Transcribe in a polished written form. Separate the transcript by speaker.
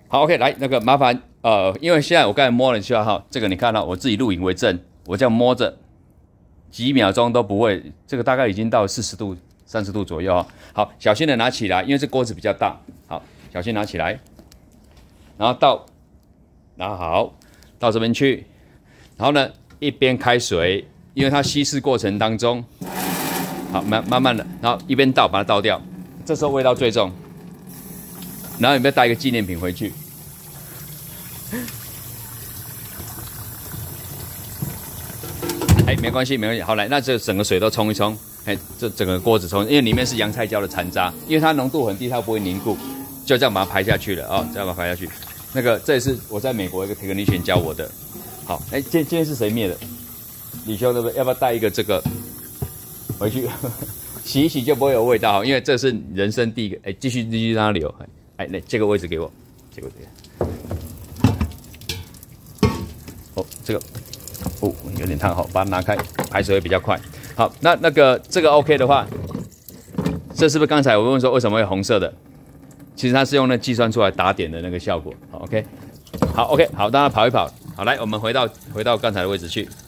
Speaker 1: 好 ，OK， 来那个麻烦因为现在我刚才摸了一下哈，这个你看到我自己录影为证，我这样摸着几秒钟都不会，这个大概已经到40度、30度左右哈。好，小心的拿起来，因为这锅子比较大，好，小心拿起来，然后然后好到这边去，然后呢一边开水，因为它稀释过程当中，好慢慢的，然后一边倒把它倒掉，这时候味道最重。然后有没有带一个纪念品回去？哎，没关系，没关系。好，来，那这整个水都冲一冲，哎，这整个锅子冲，因为里面是洋菜椒的残渣，因为它浓度很低，它不会凝固，就这样把它排下去了啊、哦，这样把它排下去。那个这也是我在美国一个 technician 教我的。好，哎，今天是谁灭的？李兄对不对？要不要带一个这个回去洗一洗就不会有味道？因为这是人生第一个。哎，继续让它流。哎，那这个位置给我，这个位置。哦，这个，哦，有点烫，好，把它拿开，排水会比较快。好，那个这个 OK 的话，这是不是刚才我问说为什么会红色的？其实它是用那计算出来打点的那个效果。好 ，OK， 好 ，OK， 好，大家跑一跑。好，来，我们回到刚才的位置去。